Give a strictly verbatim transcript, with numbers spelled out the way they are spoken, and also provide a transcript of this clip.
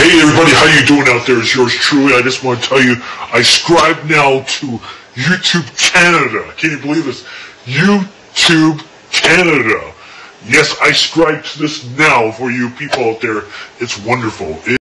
Hey everybody, how you doing out there? It's yours truly. I just want to tell you, I subscribe now to YouTube Canada. Can you believe this? YouTube Canada. Yes, I subscribe to this now for you people out there. It's wonderful. It